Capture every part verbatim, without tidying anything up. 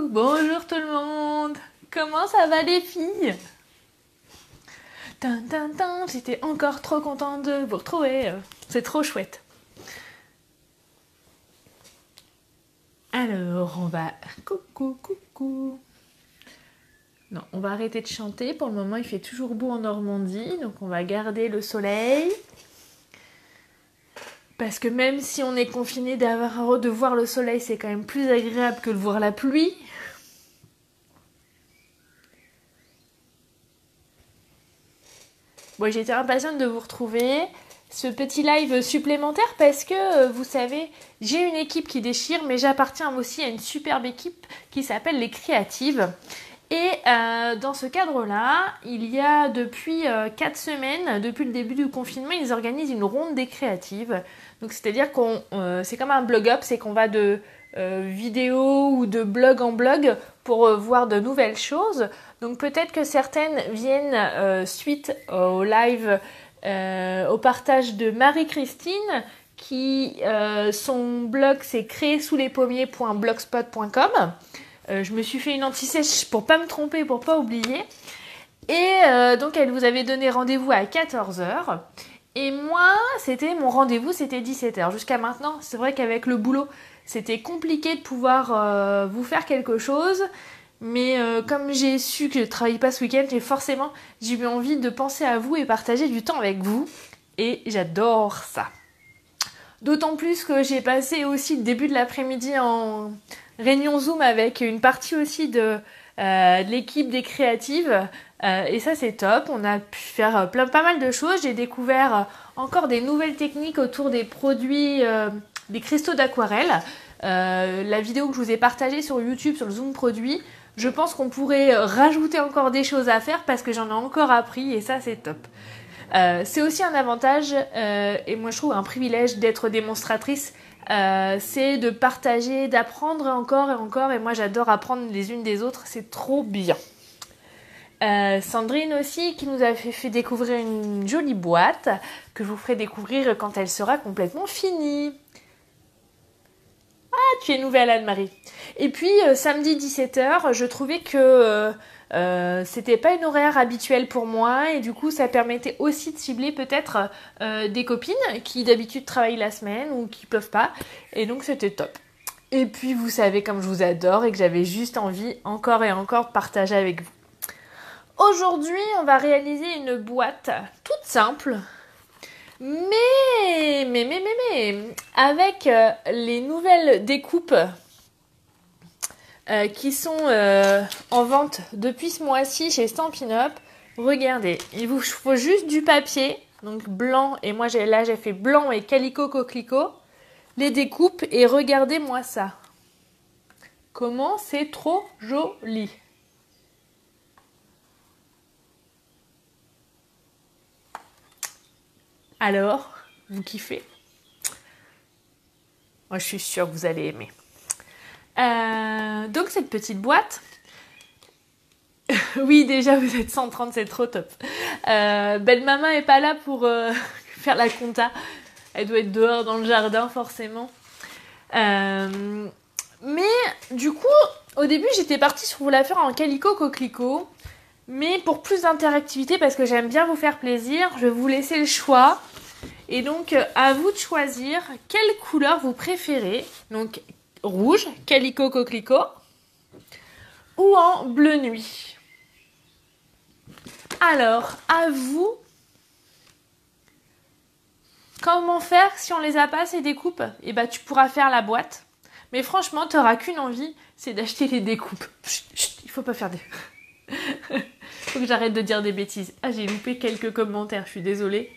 Bonjour tout le monde. Comment ça va les filles? Tin, tin, tin, j'étais encore trop contente de vous retrouver. C'est trop chouette. Alors, on va... Coucou, coucou. Non, on va arrêter de chanter. Pour le moment, il fait toujours beau en Normandie. Donc, on va garder le soleil. Parce que même si on est confiné d'avoir de voir le soleil, c'est quand même plus agréable que de voir la pluie. Bon, j'étais impatiente de vous retrouver. Ce petit live supplémentaire parce que, vous savez, j'ai une équipe qui déchire, mais j'appartiens aussi à une superbe équipe qui s'appelle les Créatives. Et euh, dans ce cadre-là, il y a depuis euh, quatre semaines, depuis le début du confinement, ils organisent une ronde des créatives. Donc c'est-à-dire qu'on, euh, c'est comme un blog-up, c'est qu'on va de euh, vidéo ou de blog en blog pour euh, voir de nouvelles choses. Donc peut-être que certaines viennent euh, suite au live, euh, au partage de Marie-Christine, qui euh, son blog c'est créer sous les pommiers point blogspot point com. Euh, je me suis fait une anti-sèche pour pas me tromper, pour pas oublier. Et euh, donc elle vous avait donné rendez-vous à quatorze heures. Et moi, c'était mon rendez-vous, c'était dix-sept heures. Jusqu'à maintenant, c'est vrai qu'avec le boulot, c'était compliqué de pouvoir euh, vous faire quelque chose. Mais euh, comme j'ai su que je ne travaille pas ce week-end, j'ai forcément j'ai eu envie de penser à vous et partager du temps avec vous. Et j'adore ça. D'autant plus que j'ai passé aussi le début de l'après-midi en réunion Zoom avec une partie aussi de, euh, de l'équipe des créatives. Euh, et ça, c'est top. On a pu faire plein, pas mal de choses. J'ai découvert encore des nouvelles techniques autour des produits, euh, des cristaux d'aquarelle. Euh, la vidéo que je vous ai partagée sur YouTube sur le Zoom produit, je pense qu'on pourrait rajouter encore des choses à faire parce que j'en ai encore appris et ça, c'est top. Euh, c'est aussi un avantage euh, et moi je trouve un privilège d'être démonstratrice, euh, c'est de partager, d'apprendre encore et encore, et moi j'adore apprendre les unes des autres, c'est trop bien. Euh, Sandrine aussi qui nous a fait, fait découvrir une jolie boîte que je vous ferai découvrir quand elle sera complètement finie. Ah, tu es nouvelle Anne-Marie. Et puis euh, samedi dix-sept heures, je trouvais que euh, euh, c'était pas une horaire habituelle pour moi et du coup ça permettait aussi de cibler peut-être euh, des copines qui d'habitude travaillent la semaine ou qui peuvent pas, et donc c'était top. Et puis vous savez comme je vous adore et que j'avais juste envie encore et encore de partager avec vous. Aujourd'hui on va réaliser une boîte toute simple, mais mais mais mais mais avec euh, les nouvelles découpes Euh, qui sont euh, en vente depuis ce mois-ci chez Stampin' Up. Regardez, il vous faut juste du papier, donc blanc, et moi j'ai, là j'ai fait blanc et calico coquelicot, les découpes, et regardez-moi ça. Comment c'est trop joli. Alors, vous kiffez? Moi je suis sûre que vous allez aimer. Euh, donc cette petite boîte, oui déjà vous êtes cent trente, c'est trop top. Euh, belle maman est pas là pour euh, faire la compta, elle doit être dehors dans le jardin forcément. Euh, mais du coup au début j'étais partie sur vous la faire en calico coquelicot, mais pour plus d'interactivité parce que j'aime bien vous faire plaisir, je vais vous laisser le choix. Et donc à vous de choisir quelle couleur vous préférez, donc rouge, calico coquelicot, ou en bleu nuit. Alors, à vous, comment faire si on les a pas ces découpes? Et bah tu pourras faire la boîte, mais franchement tu n'auras qu'une envie, c'est d'acheter les découpes. Chut, chut, il faut pas faire des... faut que j'arrête de dire des bêtises. Ah, j'ai loupé quelques commentaires, je suis désolée.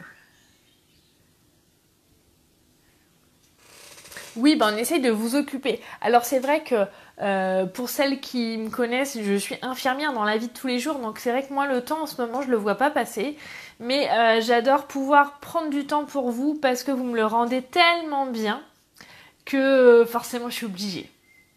Oui, ben on essaye de vous occuper. Alors c'est vrai que euh, pour celles qui me connaissent, je suis infirmière dans la vie de tous les jours, donc c'est vrai que moi le temps en ce moment je le vois pas passer, mais euh, j'adore pouvoir prendre du temps pour vous parce que vous me le rendez tellement bien que euh, forcément je suis obligée.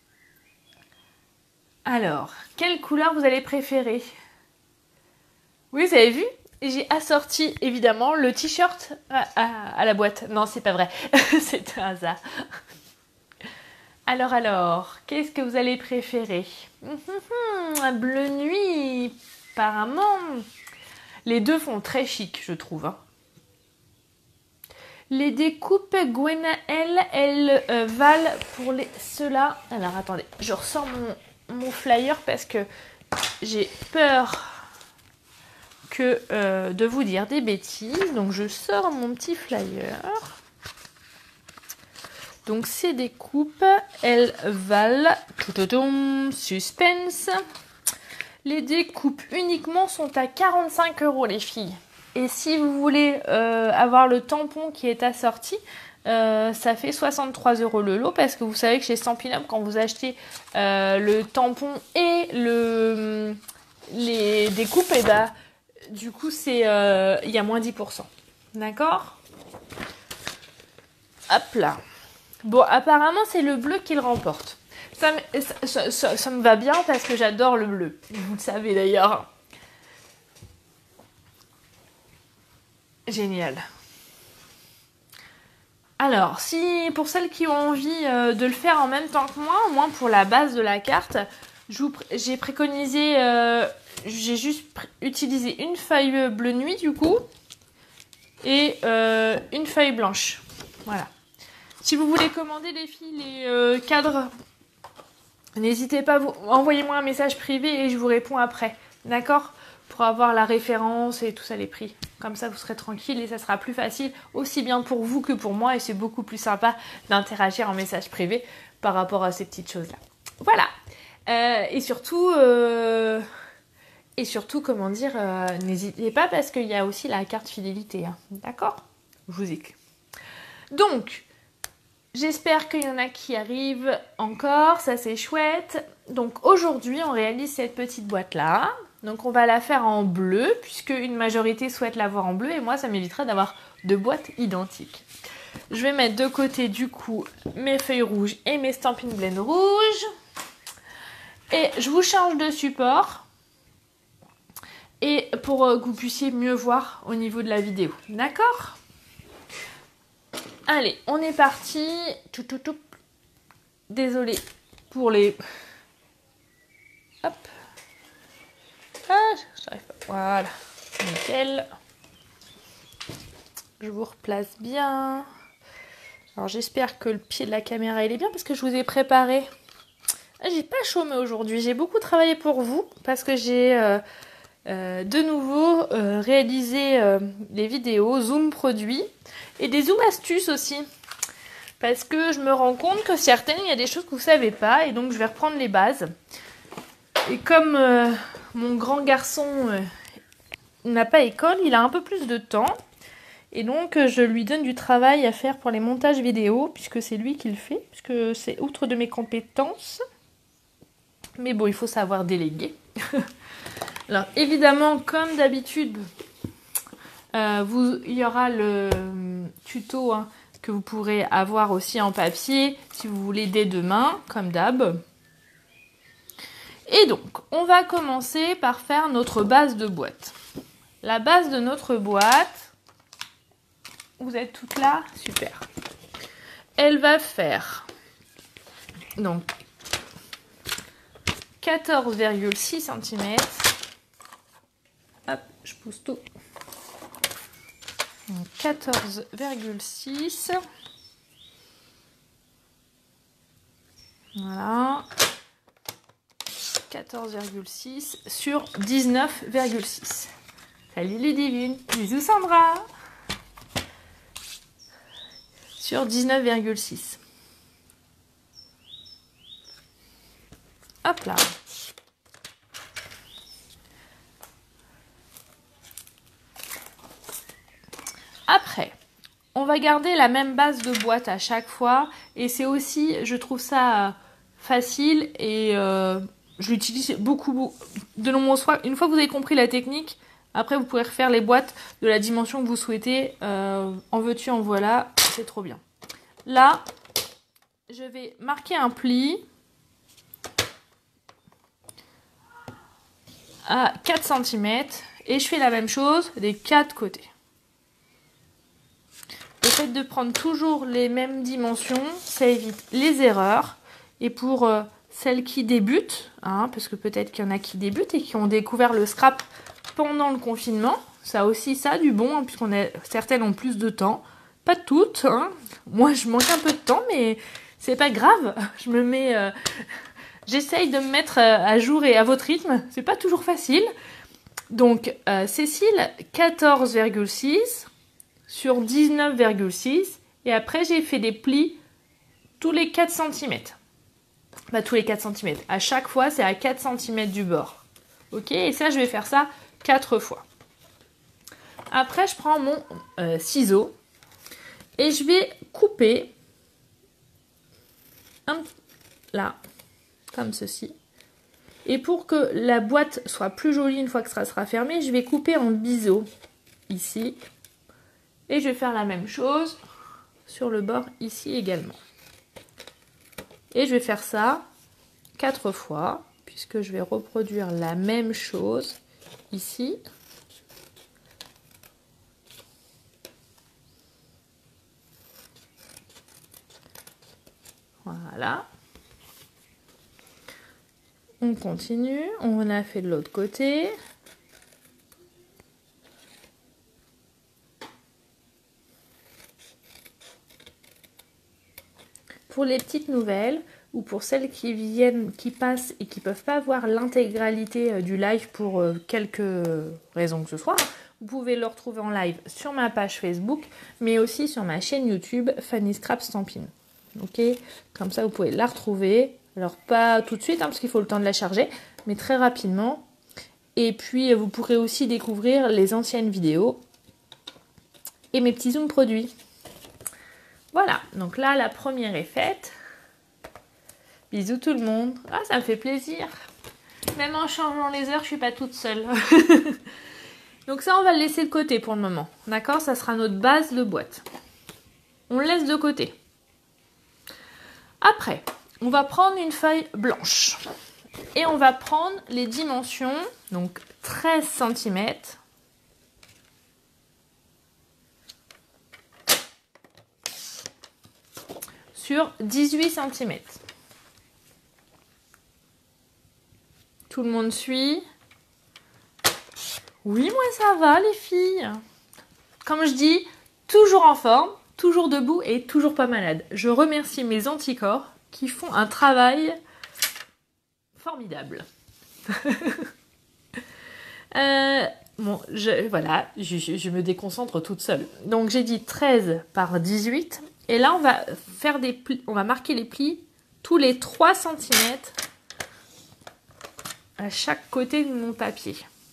Alors, quelle couleur vous allez préférer? Oui, vous avez vu? J'ai assorti évidemment le t-shirt à, à, à la boîte. Non, c'est pas vrai, c'est un hasard. Alors, alors, qu'est-ce que vous allez préférer? Un bleu nuit, apparemment. Les deux font très chic, je trouve. Hein. Les découpes Gwenaël, elles euh, valent pour les ceux-là. Alors, attendez, je ressors mon, mon flyer parce que j'ai peur que euh, de vous dire des bêtises. Donc, je sors mon petit flyer. Donc, ces découpes, elles valent... Suspense. Les découpes uniquement sont à quarante-cinq euros, les filles. Et si vous voulez euh, avoir le tampon qui est assorti, euh, ça fait soixante-trois euros le lot. Parce que vous savez que chez Stampin' Up, quand vous achetez euh, le tampon et le, les découpes, et bah, du coup, c'est euh, il y a moins dix pour cent. D'accord? Hop là. Bon, apparemment, c'est le bleu qui le remporte. Ça, ça, ça, ça me va bien parce que j'adore le bleu. Vous le savez d'ailleurs. Génial. Alors, si pour celles qui ont envie euh, de le faire en même temps que moi, au moins pour la base de la carte, j'ai préconisé, euh, j'ai juste utilisé une feuille bleu nuit du coup et euh, une feuille blanche. Voilà. Si vous voulez commander les filles, les euh, cadres, n'hésitez pas, envoyez-moi un message privé et je vous réponds après. D'accord? Pour avoir la référence et tout ça, les prix. Comme ça, vous serez tranquille et ça sera plus facile, aussi bien pour vous que pour moi. Et c'est beaucoup plus sympa d'interagir en message privé par rapport à ces petites choses-là. Voilà. Euh, et surtout, euh, et surtout, comment dire, euh, n'hésitez pas parce qu'il y a aussi la carte fidélité. Hein. D'accord? Je vous écoute. Donc, j'espère qu'il y en a qui arrivent encore. Ça, c'est chouette. Donc, aujourd'hui, on réalise cette petite boîte-là. Donc on va la faire en bleu, puisque une majorité souhaite l'avoir en bleu, et moi ça m'éviterait d'avoir deux boîtes identiques. Je vais mettre de côté du coup mes feuilles rouges et mes Stampin' Blend rouges. Et je vous change de support, et pour que vous puissiez mieux voir au niveau de la vidéo. D'accord? Allez, on est parti. Tout, tout, tout. Désolée pour les... Hop. Ah, j'arrive pas. Voilà, nickel. Je vous replace bien. Alors j'espère que le pied de la caméra il est bien parce que je vous ai préparé. J'ai pas chômé aujourd'hui, j'ai beaucoup travaillé pour vous parce que j'ai euh, euh, de nouveau euh, réalisé euh, des vidéos zoom produits et des zoom astuces aussi. Parce que je me rends compte que certaines, il y a des choses que vous savez pas et donc je vais reprendre les bases. Et comme euh, mon grand garçon euh, n'a pas école, il a un peu plus de temps. Et donc, euh, je lui donne du travail à faire pour les montages vidéo, puisque c'est lui qui le fait, puisque c'est outre de mes compétences. Mais bon, il faut savoir déléguer. Alors, évidemment, comme d'habitude, euh, vous, il y aura le tuto hein, que vous pourrez avoir aussi en papier, si vous voulez, dès demain, comme d'hab. Et donc, on va commencer par faire notre base de boîte. La base de notre boîte, vous êtes toutes là? Super. Elle va faire donc quatorze virgule six centimètres. Hop, je pousse tout. quatorze virgule six. Voilà. quatorze virgule six sur dix-neuf virgule six. Salut les divines. Bisous Sandra. Sur dix-neuf virgule six. Hop là. Après, on va garder la même base de boîte à chaque fois. Et c'est aussi, je trouve ça facile et... Euh, je l'utilise beaucoup, beaucoup de nombreuses fois. Une fois que vous avez compris la technique, après vous pourrez refaire les boîtes de la dimension que vous souhaitez. Euh, en veux-tu, en voilà, c'est trop bien. Là, je vais marquer un pli à quatre centimètres et je fais la même chose des quatre côtés. Le fait de prendre toujours les mêmes dimensions, ça évite les erreurs. Et pour euh, celles qui débutent, hein, parce que peut-être qu'il y en a qui débutent et qui ont découvert le scrap pendant le confinement, ça a aussi ça du bon, hein, puisqu'on a certaines ont plus de temps. Pas toutes, hein. Moi je manque un peu de temps, mais c'est pas grave. Je me mets, euh, j'essaye de me mettre à jour et à votre rythme. C'est pas toujours facile. Donc euh, Cécile, quatorze virgule six sur dix-neuf virgule six. Et après j'ai fait des plis tous les quatre centimètres. Bah, tous les quatre centimètres. À chaque fois, c'est à quatre centimètres du bord. Ok, et ça, je vais faire ça quatre fois. Après, je prends mon euh, ciseau et je vais couper un, là, comme ceci. Et pour que la boîte soit plus jolie une fois que ça sera fermé, je vais couper en biseau ici. Et je vais faire la même chose sur le bord ici également. Et je vais faire ça quatre fois, puisque je vais reproduire la même chose ici. Voilà. On continue, on a fait de l'autre côté. Pour les petites nouvelles, ou pour celles qui viennent, qui passent et qui ne peuvent pas voir l'intégralité du live pour quelque raison que ce soit, vous pouvez le retrouver en live sur ma page Facebook, mais aussi sur ma chaîne YouTube Fanny Scrap Stampin'. Ok, comme ça vous pouvez la retrouver. Alors pas tout de suite, hein, parce qu'il faut le temps de la charger, mais très rapidement. Et puis vous pourrez aussi découvrir les anciennes vidéos et mes petits zooms produits. Voilà, donc là la première est faite. Bisous tout le monde. Ah, ça me fait plaisir. Même en changeant les heures, je suis pas toute seule. Donc ça, on va le laisser de côté pour le moment. D'accord? Ça sera notre base de boîte. On le laisse de côté. Après, on va prendre une feuille blanche. Et on va prendre les dimensions. Donc treize centimètres. Sur dix-huit centimètres. Tout le monde suit? Oui, moi ça va les filles. Comme je dis, toujours en forme, toujours debout et toujours pas malade. Je remercie mes anticorps qui font un travail formidable. euh, bon, je, voilà, je, je me déconcentre toute seule. Donc j'ai dit treize par dix-huit. Et là, on va faire des plis, on va marquer les plis tous les trois centimètres. À chaque côté de mon papier.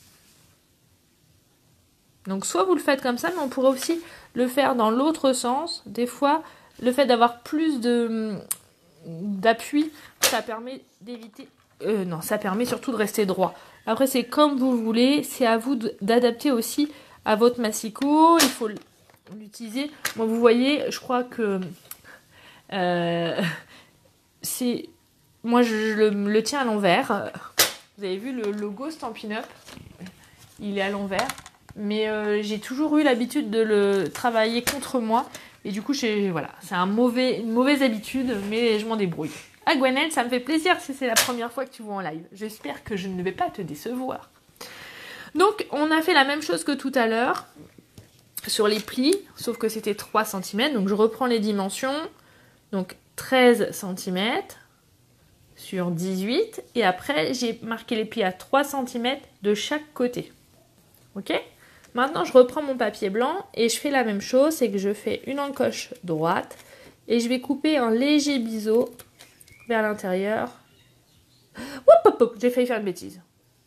Donc soit vous le faites comme ça, mais on pourrait aussi le faire dans l'autre sens. Des fois, le fait d'avoir plus de d'appui, ça permet d'éviter... Euh, non, ça permet surtout de rester droit. Après, c'est comme vous voulez. C'est à vous d'adapter aussi à votre massicot. Il faut l'utiliser. Moi, vous voyez, je crois que... Euh, c'est... Moi, je, je le, le tiens à l'envers. Vous avez vu le logo Stampin' Up, il est à l'envers, mais euh, j'ai toujours eu l'habitude de le travailler contre moi, et du coup, voilà, c'est un mauvais, une mauvaise habitude, mais je m'en débrouille. Ah Gwenelle, ça me fait plaisir si c'est la première fois que tu vois en live. J'espère que je ne vais pas te décevoir. Donc, on a fait la même chose que tout à l'heure, sur les plis, sauf que c'était trois centimètres, donc je reprends les dimensions, donc treize centimètres, sur dix-huit et après j'ai marqué les plis à trois centimètres de chaque côté. Ok? Maintenant je reprends mon papier blanc et je fais la même chose, c'est que je fais une encoche droite et je vais couper un léger biseau vers l'intérieur. J'ai failli faire une bêtise.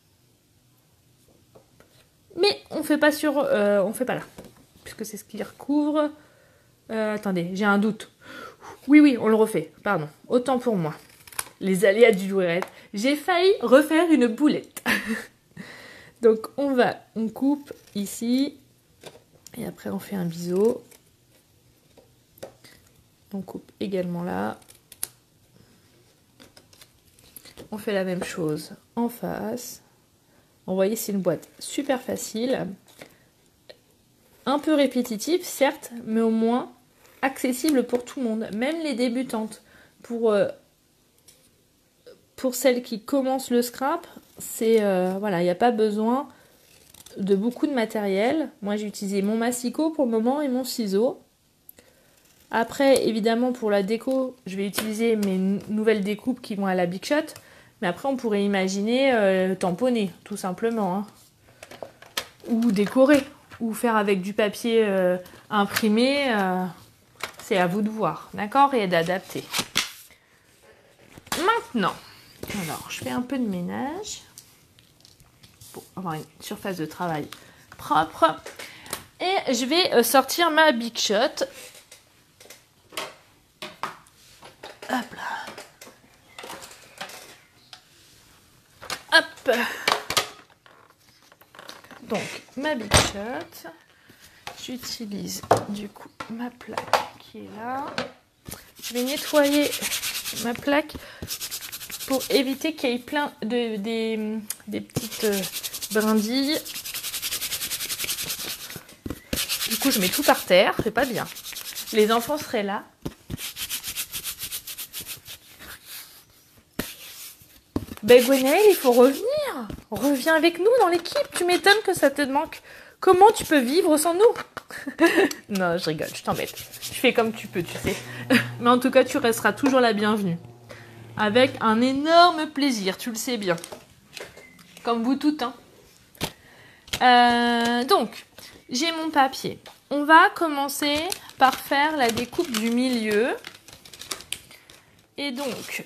Mais on fait pas sur, euh, on fait pas là, puisque c'est ce qui recouvre. Euh, attendez, j'ai un doute. Oui, oui, on le refait. Pardon, autant pour moi. Les aléas du direct. J'ai failli refaire une boulette. Donc on va, on coupe ici. Et après on fait un biseau. On coupe également là. On fait la même chose en face. Vous voyez, c'est une boîte super facile. Un peu répétitive, certes, mais au moins accessible pour tout le monde. Même les débutantes. Pour... Euh, pour celles qui commencent le scrap, c'est euh, voilà, il n'y a pas besoin de beaucoup de matériel. Moi, j'ai utilisé mon massicot pour le moment et mon ciseau. Après, évidemment, pour la déco, je vais utiliser mes nouvelles découpes qui vont à la Big Shot. Mais après, on pourrait imaginer euh, tamponner, tout simplement. Hein. Ou décorer. Ou faire avec du papier euh, imprimé. Euh, c'est à vous de voir, d'accord? Et d'adapter. Maintenant, alors, je fais un peu de ménage. Pour avoir une surface de travail propre. Et je vais sortir ma Big Shot. Hop là. Hop. Donc, ma Big Shot. J'utilise du coup ma plaque qui est là. Je vais nettoyer ma plaque pour éviter qu'il y ait plein de des, des petites euh, brindilles. Du coup, je mets tout par terre, c'est pas bien. Les enfants seraient là. Ben Gwenaël, il faut revenir. Reviens avec nous dans l'équipe. Tu m'étonnes que ça te manque. Comment tu peux vivre sans nous? Non, je rigole, je t'embête. Je fais comme tu peux, tu sais. Mais en tout cas, tu resteras toujours la bienvenue. Avec un énorme plaisir, tu le sais bien. Comme vous toutes, hein. Euh, donc, j'ai mon papier. On va commencer par faire la découpe du milieu. Et donc,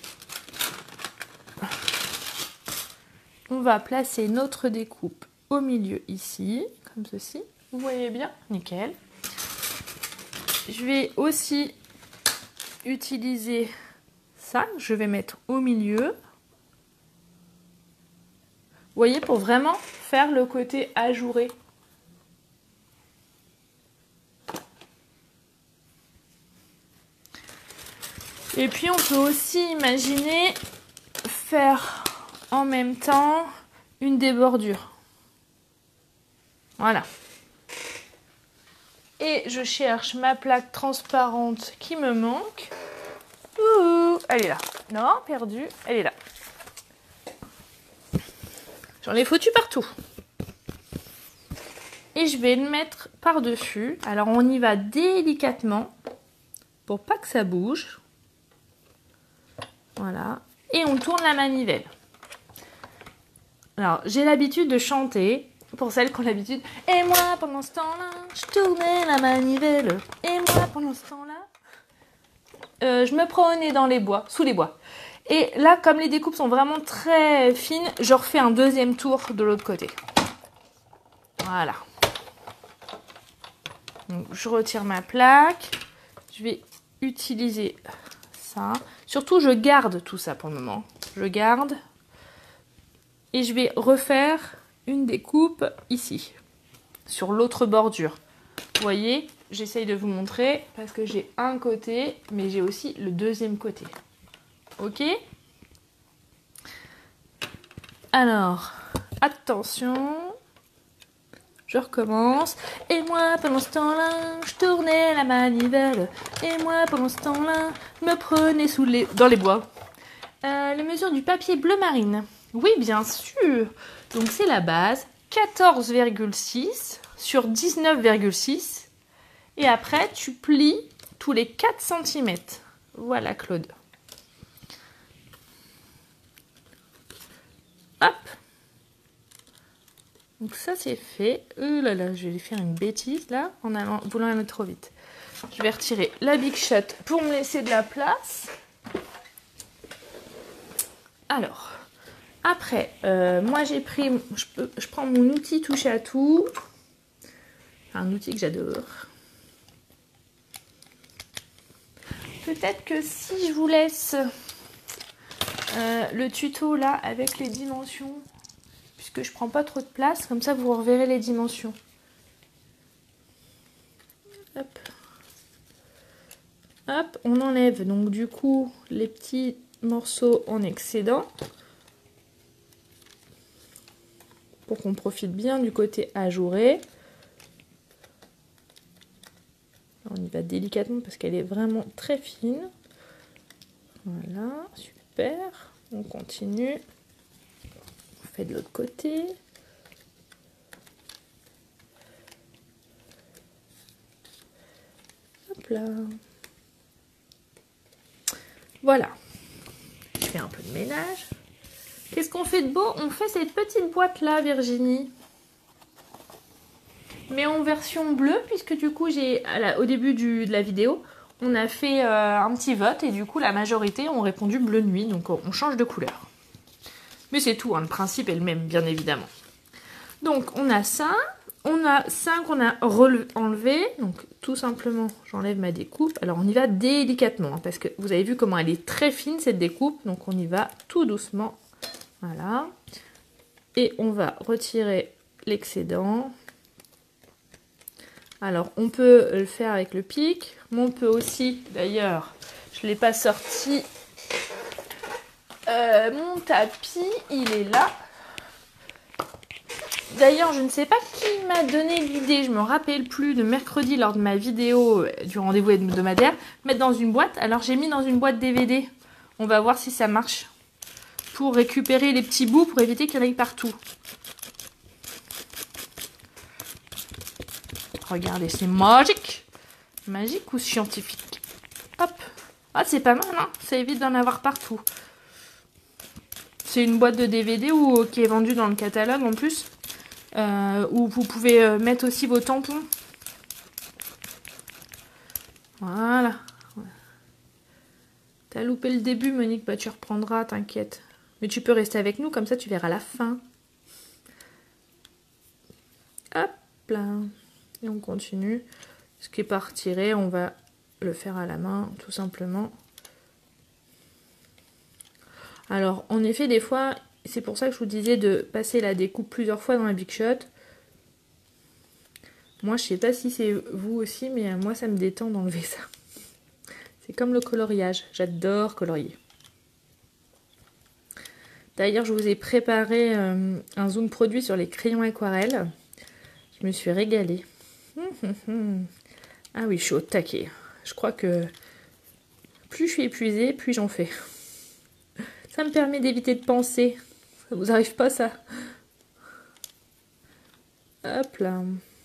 on va placer notre découpe au milieu ici, comme ceci. Vous voyez bien? Nickel. Je vais aussi utiliser ça, je vais mettre au milieu. Vous voyez, pour vraiment faire le côté ajouré. Et puis on peut aussi imaginer faire en même temps une des bordures. Voilà. Et je cherche ma plaque transparente qui me manque. Ouh, elle est là. Non, perdue, elle est là. J'en ai foutu partout. Et je vais le mettre par-dessus. Alors on y va délicatement pour pas que ça bouge. Voilà. Et on tourne la manivelle. Alors j'ai l'habitude de chanter. Pour celles qui ont l'habitude. Et moi pendant ce temps-là, je tournais la manivelle. Et moi pendant ce temps-là, euh, je me promenais dans les bois, sous les bois. Et là, comme les découpes sont vraiment très fines, je refais un deuxième tour de l'autre côté. Voilà. Donc, je retire ma plaque. Je vais utiliser ça. Surtout, je garde tout ça pour le moment. Je garde. Et je vais refaire une découpe ici, sur l'autre bordure. Vous voyez, j'essaye de vous montrer parce que j'ai un côté, mais j'ai aussi le deuxième côté. Ok? Alors, attention, je recommence. Et moi, pendant ce temps-là, je tournais la manivelle. Et moi, pendant ce temps-là, je me prenais sous les... dans les bois. Euh, les mesures du papier bleu marine. Oui, bien sûr. Donc, c'est la base. quatorze virgule six sur dix-neuf virgule six. Et après, tu plies tous les quatre centimètres. Voilà, Claude. Hop. Donc ça, c'est fait. Oh là là, je vais faire une bêtise, là, en allant, voulant aller trop vite. Je vais retirer la Big Shot pour me laisser de la place. Alors, après, euh, moi, j'ai pris... Je, peux, je prends mon outil touche à tout. Un outil que j'adore. Peut-être que si je vous laisse euh, le tuto là avec les dimensions, puisque je prends pas trop de place, comme ça vous reverrez les dimensions. Hop. Hop, on enlève donc du coup les petits morceaux en excédent pour qu'on profite bien du côté ajouré. On y va délicatement parce qu'elle est vraiment très fine. Voilà, super. On continue. On fait de l'autre côté. Hop là. Voilà. Je fais un peu de ménage. Qu'est-ce qu'on fait de beau? On fait cette petite boîte là, Virginie. Mais en version bleue, puisque du coup, j'ai au début du, de la vidéo, on a fait euh, un petit vote et du coup, la majorité ont répondu bleu nuit. Donc, on change de couleur. Mais c'est tout, hein, le principe est le même, bien évidemment. Donc, on a ça. On a ça qu'on a enlevé. Donc, tout simplement, j'enlève ma découpe. Alors, on y va délicatement, hein, parce que vous avez vu comment elle est très fine, cette découpe. Donc, on y va tout doucement. Voilà. Et on va retirer l'excédent. Alors, on peut le faire avec le pic, mais on peut aussi, d'ailleurs, je ne l'ai pas sorti, euh, mon tapis, il est là. D'ailleurs, je ne sais pas qui m'a donné l'idée, je ne me rappelle plus, de mercredi lors de ma vidéo du rendez-vous hebdomadaire, mettre dans une boîte. Alors, j'ai mis dans une boîte D V D. On va voir si ça marche. Pour récupérer les petits bouts, pour éviter qu'il y en ait partout. Regardez, c'est magique. Magique ou scientifique? Hop. Ah, c'est pas mal, hein. Ça évite d'en avoir partout. C'est une boîte de D V D ou, qui est vendue dans le catalogue en plus. Euh, où vous pouvez mettre aussi vos tampons. Voilà. T'as loupé le début, Monique. Bah, tu reprendras, t'inquiète. Mais tu peux rester avec nous, comme ça tu verras la fin. Hop là. Et on continue. Ce qui est pas retiré, on va le faire à la main, tout simplement. Alors, en effet, des fois, c'est pour ça que je vous disais de passer la découpe plusieurs fois dans la Big Shot. Moi, je sais pas si c'est vous aussi, mais moi, ça me détend d'enlever ça. C'est comme le coloriage. J'adore colorier. D'ailleurs, je vous ai préparé euh, un zoom produit sur les crayons aquarelles. Je me suis régalée. Ah oui, je suis au taquet. Je crois que plus je suis épuisée, plus j'en fais. Ça me permet d'éviter de penser. Ça vous arrive pas, ça? Hop là.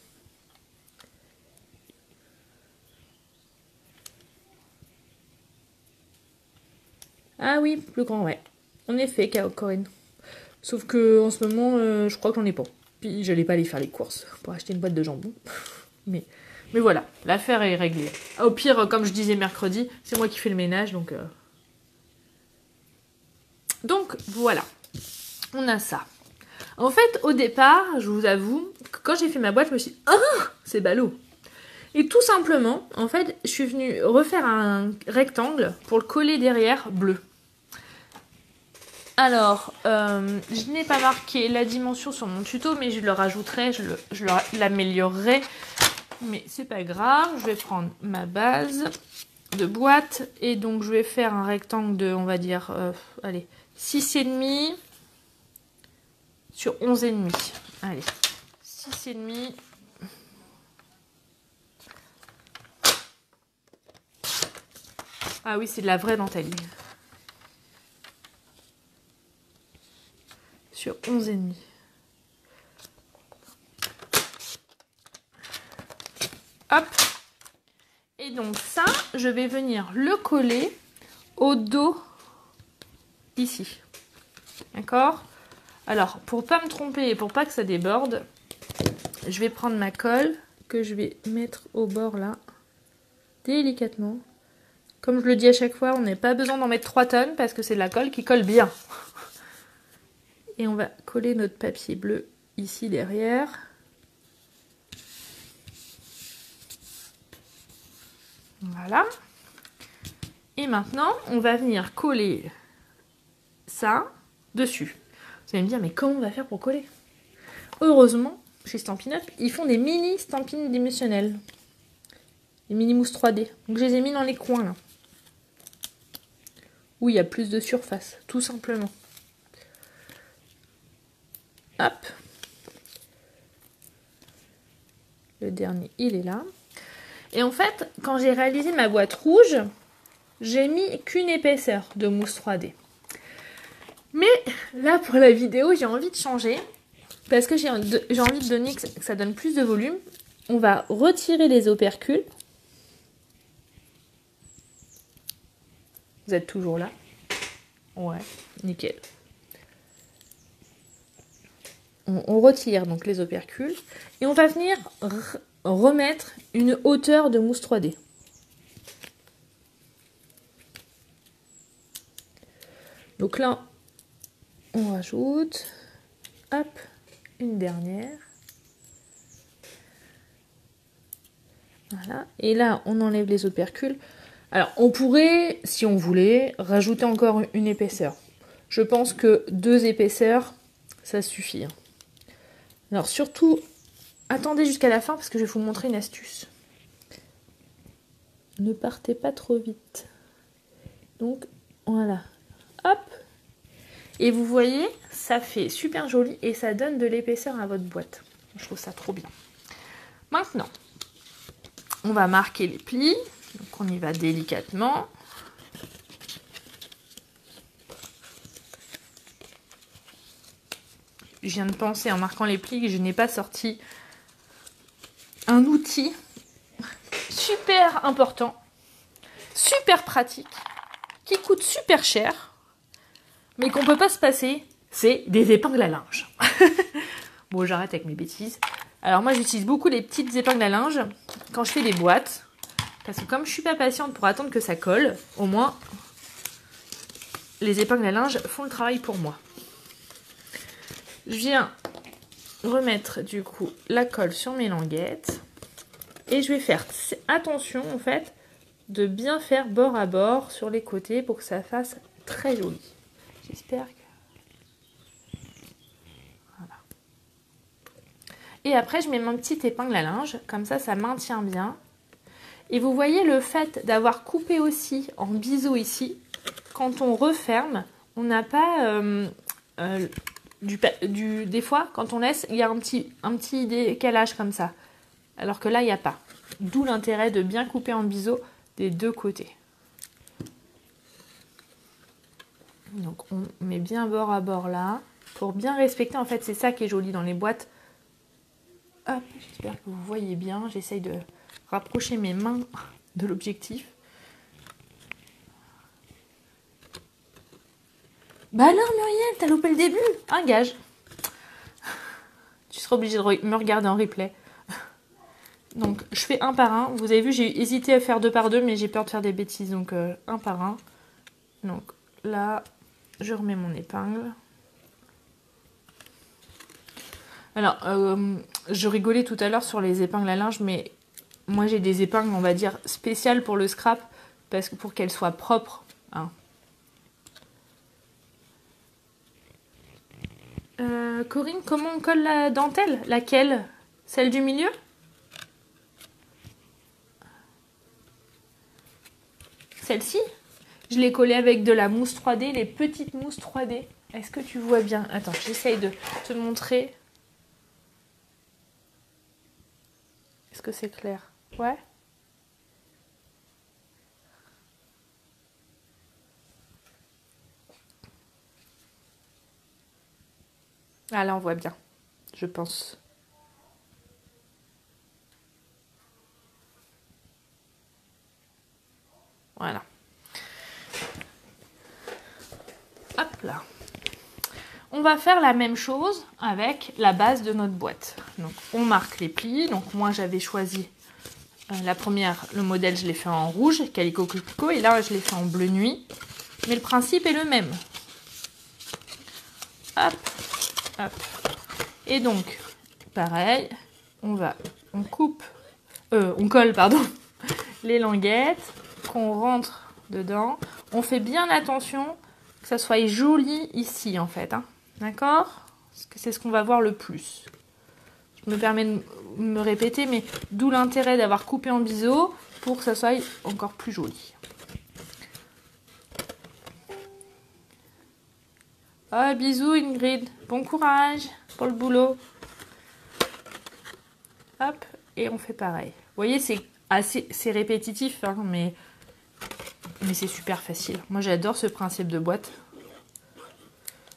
Ah oui, plus grand, ouais. En effet, Corinne. Sauf que en ce moment, euh, je crois que j'en ai pas. Puis j'allais pas aller faire les courses pour acheter une boîte de jambon. Mais, mais voilà, l'affaire est réglée. Au pire, comme je disais mercredi, c'est moi qui fais le ménage, donc... Euh... Donc, voilà. On a ça. En fait, au départ, je vous avoue, que quand j'ai fait ma boîte, je me suis dit, ah, c'est ballot. Et tout simplement, en fait, je suis venue refaire un rectangle pour le coller derrière bleu. Alors, euh, je n'ai pas marqué la dimension sur mon tuto, mais je le rajouterai, je, le, je l'améliorerai. Mais c'est pas grave, je vais prendre ma base de boîte. Et donc, je vais faire un rectangle de, on va dire, euh, allez, six virgule cinq sur onze virgule cinq. Allez, six virgule cinq. Ah oui, c'est de la vraie dentelle. Sur onze virgule cinq. Hop. Et donc ça, je vais venir le coller au dos ici. D'accord? Alors, pour pas me tromper et pour pas que ça déborde, je vais prendre ma colle que je vais mettre au bord là, délicatement. Comme je le dis à chaque fois, on n'a pas besoin d'en mettre trois tonnes parce que c'est de la colle qui colle bien. Et on va coller notre papier bleu ici derrière. Voilà. Et maintenant, on va venir coller ça dessus. Vous allez me dire, mais comment on va faire pour coller? Heureusement, chez Stampin' Up, ils font des mini stampines dimensionnelles. Des mini mousses trois D. Donc je les ai mis dans les coins là. Où il y a plus de surface, tout simplement. Hop. Le dernier, il est là. Et en fait, quand j'ai réalisé ma boîte rouge, j'ai mis qu'une épaisseur de mousse trois D. Mais là, pour la vidéo, j'ai envie de changer. Parce que j'ai envie de donner que ça donne plus de volume. On va retirer les opercules. Vous êtes toujours là? Ouais, nickel. On, on retire donc les opercules. Et on va venir remettre une hauteur de mousse trois D. Donc là, on rajoute, hop, une dernière. Voilà. Et là, on enlève les opercules. Alors, on pourrait, si on voulait, rajouter encore une épaisseur. Je pense que deux épaisseurs, ça suffit. Alors, surtout, attendez jusqu'à la fin parce que je vais vous montrer une astuce. Ne partez pas trop vite. Donc, voilà. Hop. Et vous voyez, ça fait super joli et ça donne de l'épaisseur à votre boîte. Je trouve ça trop bien. Maintenant, on va marquer les plis. Donc on y va délicatement. Je viens de penser en marquant les plis que je n'ai pas sorti un outil super important, super pratique, qui coûte super cher, mais qu'on ne peut pas se passer, c'est des épingles à linge. Bon, j'arrête avec mes bêtises. Alors moi, j'utilise beaucoup les petites épingles à linge quand je fais des boîtes. Parce que comme je suis pas patiente pour attendre que ça colle, au moins, les épingles à linge font le travail pour moi. Je viens remettre du coup la colle sur mes languettes. Et je vais faire attention en fait de bien faire bord à bord sur les côtés pour que ça fasse très joli. J'espère que... Voilà. Et après, je mets mon petite épingle à linge. Comme ça, ça maintient bien. Et vous voyez le fait d'avoir coupé aussi en biseau ici, quand on referme, on n'a pas euh, euh, du, du... Des fois, quand on laisse, il y a un petit, un petit décalage comme ça. Alors que là, il n'y a pas. D'où l'intérêt de bien couper en biseau des deux côtés. Donc on met bien bord à bord là, pour bien respecter, en fait, c'est ça qui est joli dans les boîtes. Hop, j'espère que vous voyez bien, j'essaye de... rapprocher mes mains de l'objectif. Bah alors Muriel, t'as loupé le début. Un gage. Tu seras obligée de me regarder en replay. Donc je fais un par un. Vous avez vu, j'ai hésité à faire deux par deux, mais j'ai peur de faire des bêtises. Donc euh, un par un. Donc là, je remets mon épingle. Alors, euh, je rigolais tout à l'heure sur les épingles à linge, mais... Moi, j'ai des épingles, on va dire, spéciales pour le scrap, parce que pour qu'elles soient propres. Hein. Euh, Corinne, comment on colle la dentelle? Laquelle? Celle du milieu? Celle-ci? Je l'ai collée avec de la mousse trois D, les petites mousses trois D. Est-ce que tu vois bien? Attends, j'essaye de te montrer. Est-ce que c'est clair? Ouais. Ah là, on voit bien, je pense. Voilà. Hop là. On va faire la même chose avec la base de notre boîte. Donc, on marque les plis. Donc, moi, j'avais choisi euh, la première, le modèle, je l'ai fait en rouge, Calico Coco, et là, je l'ai fait en bleu nuit. Mais le principe est le même. Hop, hop. Et donc, pareil, on va, on coupe, euh, on colle, pardon, les languettes, qu'on rentre dedans. On fait bien attention que ça soit joli ici, en fait, hein. D'accord? Parce que c'est ce qu'on va voir le plus. Je me permets de me répéter, mais d'où l'intérêt d'avoir coupé en biseau pour que ça soit encore plus joli. Oh, bisous Ingrid, bon courage pour le boulot. Hop, et on fait pareil. Vous voyez, c'est assez, c'est répétitif, hein, mais, mais c'est super facile. Moi, j'adore ce principe de boîte.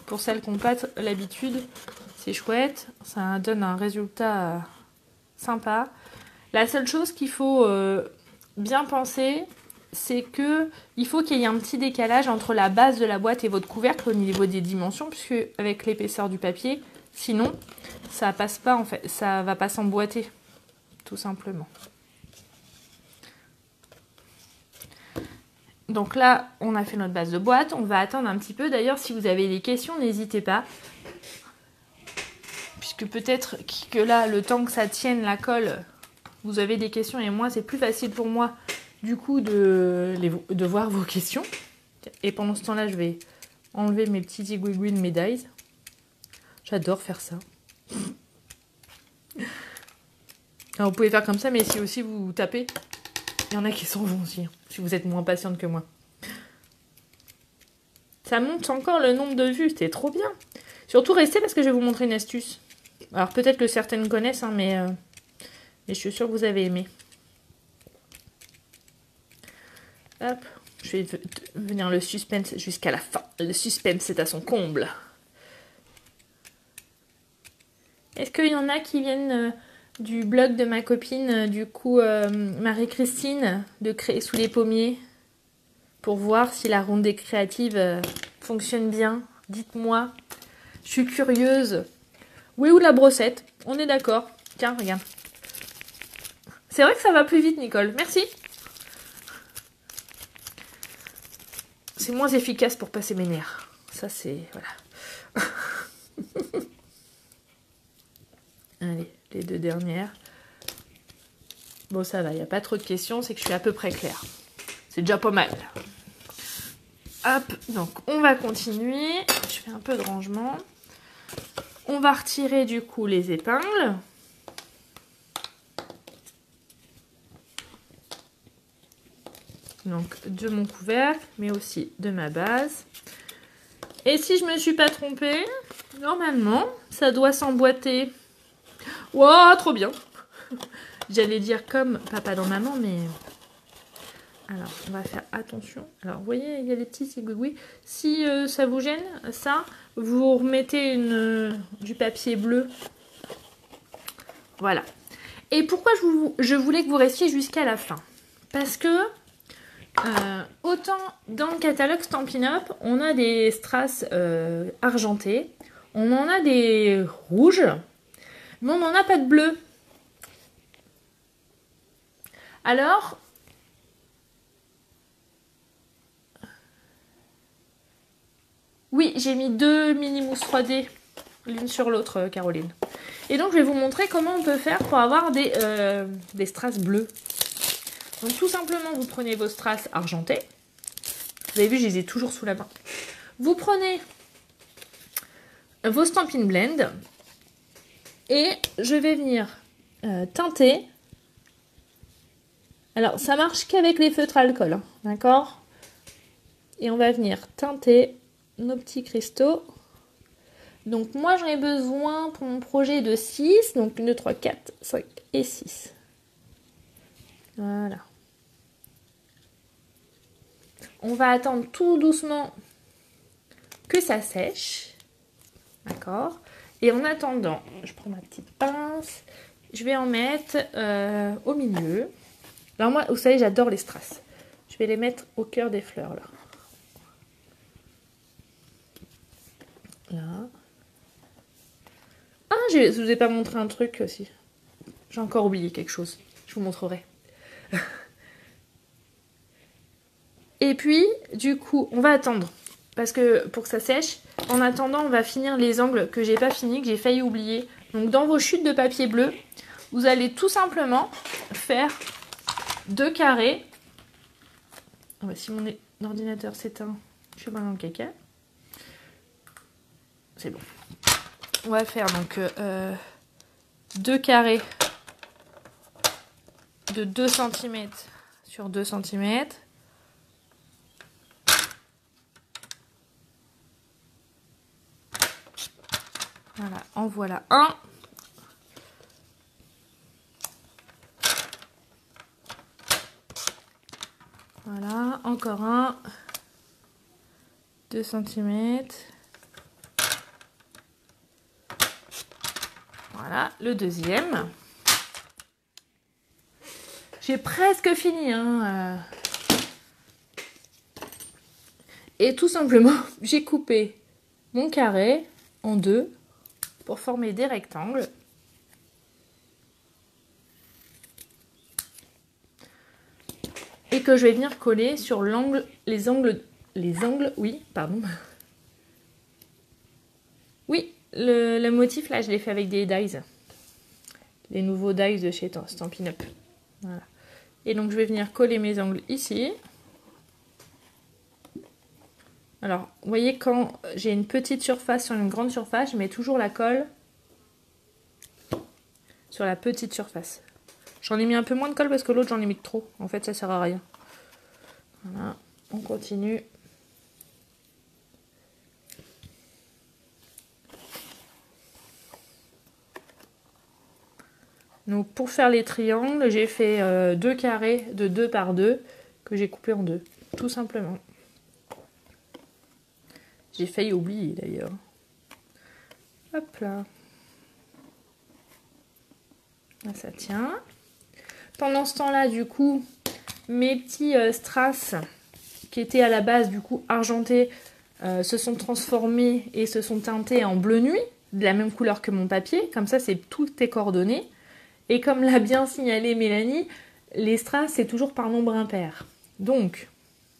Pour celles qui n'ont pas l'habitude, c'est chouette. Ça donne un résultat euh, sympa. La seule chose qu'il faut euh, bien penser, c'est que il faut qu'il y ait un petit décalage entre la base de la boîte et votre couvercle au niveau des dimensions, puisque avec l'épaisseur du papier, sinon ça passe pas en fait, ça va pas s'emboîter, tout simplement. Donc là, on a fait notre base de boîte, on va attendre un petit peu. D'ailleurs, si vous avez des questions, n'hésitez pas. Puisque peut-être que là, le temps que ça tienne la colle, vous avez des questions et moi, c'est plus facile pour moi du coup de, les, de voir vos questions. Et pendant ce temps-là, je vais enlever mes petits zigouigouis de médailles. J'adore faire ça. Alors, vous pouvez faire comme ça, mais si aussi vous tapez, il y en a qui s'en vont aussi, si vous êtes moins patiente que moi. Ça monte encore le nombre de vues, c'était trop bien. Surtout restez parce que je vais vous montrer une astuce. Alors peut-être que certaines connaissent, hein, mais, euh, mais je suis sûre que vous avez aimé. Hop, je vais venir le suspense jusqu'à la fin. Le suspense est à son comble. Est-ce qu'il y en a qui viennent euh, du blog de ma copine, euh, du coup euh, Marie-Christine, de Créer sous les pommiers, pour voir si la ronde des créatives euh, fonctionne bien? Dites-moi. Je suis curieuse. Oui, ou la brossette? On est d'accord. Tiens, regarde. C'est vrai que ça va plus vite, Nicole. Merci. C'est moins efficace pour passer mes nerfs. Ça, c'est... Voilà. Allez, les deux dernières. Bon, ça va, il n'y a pas trop de questions. C'est que je suis à peu près claire. C'est déjà pas mal. Hop, donc on va continuer. Je fais un peu de rangement. On va retirer du coup les épingles. Donc de mon couvercle, mais aussi de ma base. Et si je me suis pas trompée, normalement, ça doit s'emboîter. Wow, trop bien. J'allais dire comme papa dans maman, mais... Alors, on va faire attention. Alors, vous voyez, il y a les petits zigouigouis. Si euh, ça vous gêne, ça, vous remettez une, euh, du papier bleu. Voilà. Et pourquoi je, vous, je voulais que vous restiez jusqu'à la fin? Parce que, euh, autant dans le catalogue Stampin' Up, on a des strass euh, argentés, on en a des rouges, mais on n'en a pas de bleu. Alors... Oui, j'ai mis deux mini mousses trois D l'une sur l'autre, Caroline. Et donc, je vais vous montrer comment on peut faire pour avoir des, euh, des strass bleus. Donc, tout simplement, vous prenez vos strass argentés. Vous avez vu, je les ai toujours sous la main. Vous prenez vos Stampin' Blend. Et je vais venir euh, teinter. Alors, ça marche qu'avec les feutres alcool, hein, d'accord? Et on va venir teinter nos petits cristaux. Donc moi j'en ai besoin pour mon projet de six, donc un, deux, trois, quatre, cinq et six. Voilà. On va attendre tout doucement que ça sèche. D'accord. Et en attendant, je prends ma petite pince, je vais en mettre euh, au milieu. Alors moi, vous savez, j'adore les strass. Je vais les mettre au cœur des fleurs là. Là. Ah, je ne vous ai pas montré un truc aussi. J'ai encore oublié quelque chose. Je vous montrerai. Et puis, du coup, on va attendre. Parce que pour que ça sèche, en attendant, on va finir les angles que j'ai pas fini, que j'ai failli oublier. Donc, dans vos chutes de papier bleu, vous allez tout simplement faire deux carrés. Oh bah, si mon ordinateur s'éteint, je suis pas dans le caca. C'est bon. On va faire donc euh, deux carrés de deux centimètres sur deux centimètres. Voilà, en voilà un. Voilà, encore un. deux centimètres. Voilà, le deuxième. J'ai presque fini. Hein. Et tout simplement, j'ai coupé mon carré en deux pour former des rectangles. Et que je vais venir coller sur l'angle, les angles, les angles, oui, pardon. Oui, le, le motif là, je l'ai fait avec des dies. Les nouveaux dies de chez Stampin' Up. Voilà. Et donc je vais venir coller mes angles ici. Alors, vous voyez, quand j'ai une petite surface sur une grande surface, je mets toujours la colle sur la petite surface. J'en ai mis un peu moins de colle parce que l'autre, j'en ai mis trop. En fait, ça sert à rien. Voilà, on continue. Donc, pour faire les triangles, j'ai fait euh, deux carrés de deux par deux que j'ai coupé en deux, tout simplement. J'ai failli oublier d'ailleurs. Hop là. Là, ça tient. Pendant ce temps-là, du coup, mes petits euh, strass qui étaient à la base, du coup, argentés, euh, se sont transformés et se sont teintés en bleu nuit, de la même couleur que mon papier. Comme ça, c'est tout est coordonné. Et comme l'a bien signalé Mélanie, les strass, c'est toujours par nombre impair. Donc,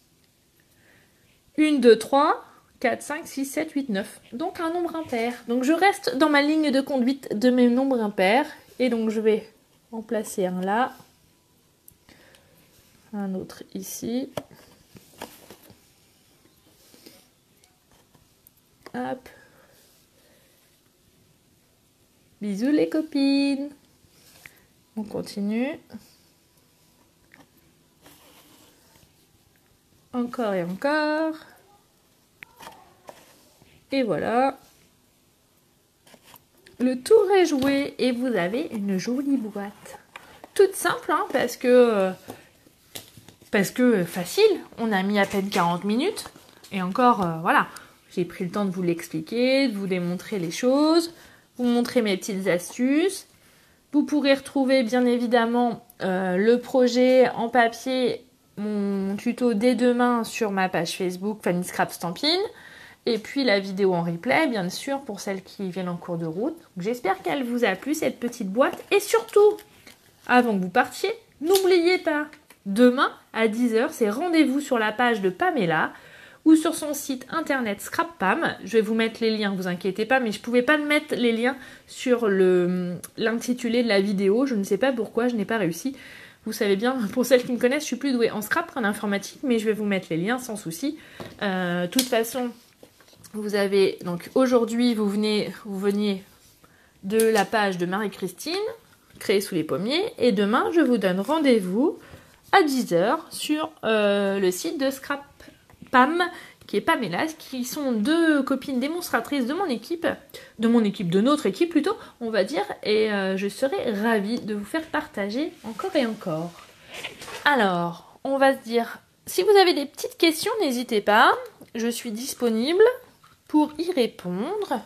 un, deux, trois, quatre, cinq, six, sept, huit, neuf. Donc, un nombre impair. Donc, je reste dans ma ligne de conduite de mes nombres impairs. Et donc, je vais en placer un là. Un autre ici. Hop. Bisous les copines. On continue. Encore et encore. Et voilà. Le tour est joué et vous avez une jolie boîte. Toute simple, hein, parce que parce que facile. On a mis à peine quarante minutes. Et encore, euh, voilà. J'ai pris le temps de vous l'expliquer, de vous démontrer les choses, vous montrer mes petites astuces. Vous pourrez retrouver bien évidemment euh, le projet en papier, mon tuto dès demain sur ma page Facebook Fanny Scrap Stampin'. Et puis la vidéo en replay, bien sûr, pour celles qui viennent en cours de route. J'espère qu'elle vous a plu, cette petite boîte. Et surtout, avant que vous partiez, n'oubliez pas, demain à dix heures, c'est rendez-vous sur la page de Pamela ou sur son site internet Scrap Pam. Je vais vous mettre les liens, vous inquiétez pas, mais je ne pouvais pas mettre les liens sur le, l'intitulé de la vidéo. Je ne sais pas pourquoi, je n'ai pas réussi. Vous savez bien, pour celles qui me connaissent, je suis plus douée en scrap qu'en informatique, mais je vais vous mettre les liens sans souci. Euh, de toute façon, vous avez, donc aujourd'hui, vous venez, vous veniez de la page de Marie-Christine, créée sous les pommiers, et demain, je vous donne rendez-vous à dix heures sur euh, le site de Scrap Pam, qui est Pamela, qui sont deux copines démonstratrices de mon équipe, de mon équipe, de notre équipe plutôt, on va dire, et euh, je serai ravie de vous faire partager encore et encore. Alors, on va se dire, si vous avez des petites questions, n'hésitez pas, je suis disponible pour y répondre.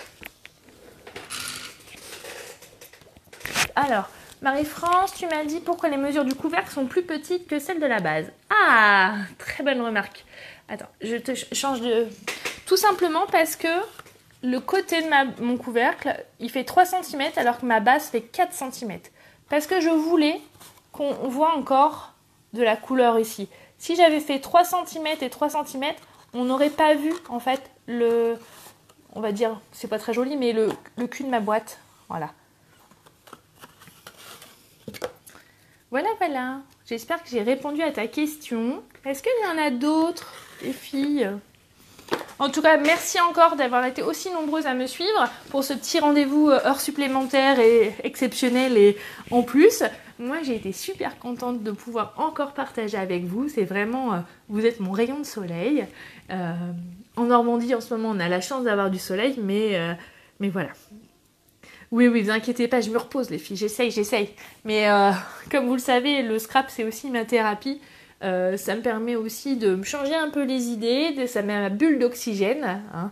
Alors, Marie-France, tu m'as dit pourquoi les mesures du couvercle sont plus petites que celles de la base. Ah, très bonne remarque. Attends, je te change de... Tout simplement parce que le côté de ma, mon couvercle, il fait trois centimètres alors que ma base fait quatre centimètres. Parce que je voulais qu'on voit encore de la couleur ici. Si j'avais fait trois centimètres et trois centimètres, on n'aurait pas vu en fait le... On va dire, c'est pas très joli, mais le, le cul de ma boîte. Voilà. Voilà, voilà. J'espère que j'ai répondu à ta question. Est-ce qu'il y en a d'autres, les filles? En tout cas, merci encore d'avoir été aussi nombreuses à me suivre pour ce petit rendez-vous heure supplémentaire et exceptionnel et en plus. Moi, j'ai été super contente de pouvoir encore partager avec vous. C'est vraiment, euh, vous êtes mon rayon de soleil. Euh, en Normandie, en ce moment, on a la chance d'avoir du soleil, mais, euh, mais voilà. Oui, oui, vous inquiétez pas, je me repose les filles, j'essaye, j'essaye. Mais euh, comme vous le savez, le scrap, c'est aussi ma thérapie. Euh, ça me permet aussi de me changer un peu les idées, de, ça met ma bulle d'oxygène. Hein.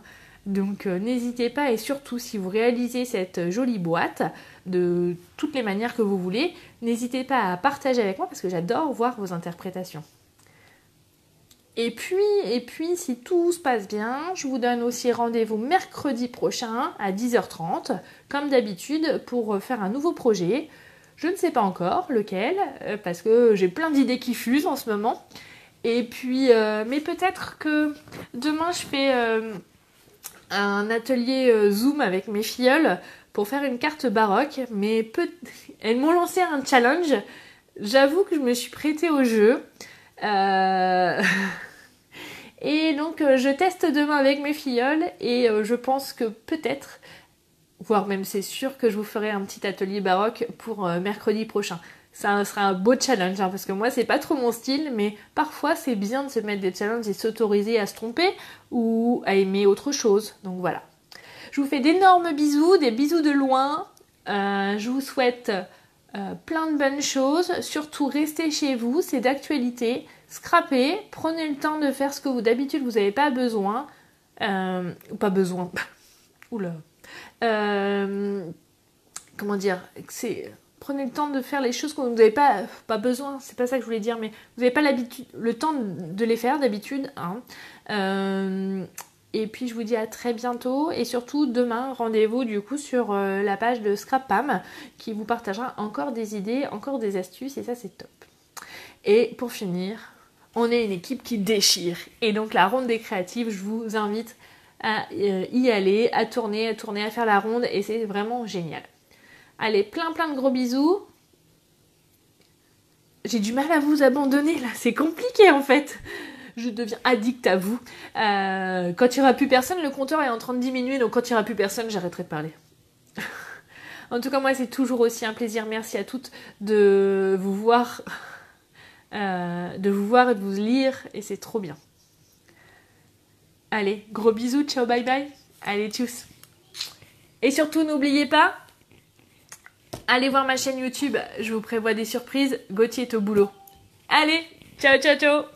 Donc euh, n'hésitez pas, et surtout si vous réalisez cette jolie boîte de toutes les manières que vous voulez, n'hésitez pas à partager avec moi parce que j'adore voir vos interprétations. Et puis, et puis, si tout se passe bien, je vous donne aussi rendez-vous mercredi prochain à dix heures trente, comme d'habitude, pour faire un nouveau projet. Je ne sais pas encore lequel, parce que j'ai plein d'idées qui fusent en ce moment. Et puis, euh, mais peut-être que demain, je fais euh, un atelier euh, Zoom avec mes filleules pour faire une carte baroque. Mais peut... elles m'ont lancé un challenge. J'avoue que je me suis prêtée au jeu. Euh... et donc euh, je teste demain avec mes filleules et euh, je pense que peut-être, voire même c'est sûr que je vous ferai un petit atelier baroque pour euh, mercredi prochain. Ça sera un beau challenge hein, parce que moi c'est pas trop mon style, mais parfois c'est bien de se mettre des challenges et s'autoriser à se tromper ou à aimer autre chose. Donc voilà. Je vous fais d'énormes bisous, des bisous de loin. Euh, je vous souhaite Euh, plein de bonnes choses, surtout restez chez vous, c'est d'actualité, scrapez, prenez le temps de faire ce que vous d'habitude vous n'avez pas besoin, euh, pas besoin, oula, euh, comment dire, c'est, prenez le temps de faire les choses que vous n'avez pas, pas besoin, c'est pas ça que je voulais dire, mais vous n'avez pas l'habitude, le temps de les faire d'habitude, hein. euh, Et puis je vous dis à très bientôt et surtout demain, rendez-vous du coup sur euh, la page de Scrap Pam qui vous partagera encore des idées, encore des astuces et ça c'est top. Et pour finir, on est une équipe qui déchire et donc la ronde des créatives, je vous invite à euh, y aller, à tourner, à tourner, à faire la ronde et c'est vraiment génial. Allez, plein plein de gros bisous. J'ai du mal à vous abandonner là, c'est compliqué en fait. Je deviens addict à vous. Euh, quand il n'y aura plus personne, le compteur est en train de diminuer, donc quand il n'y aura plus personne, j'arrêterai de parler. En tout cas, moi, c'est toujours aussi un plaisir. Merci à toutes de vous voir, euh, de vous voir et de vous lire, et c'est trop bien. Allez, gros bisous, ciao, bye bye. Allez, tchuss. Et surtout, n'oubliez pas, allez voir ma chaîne YouTube, je vous prévois des surprises. Gauthier est au boulot. Allez, ciao, ciao, ciao.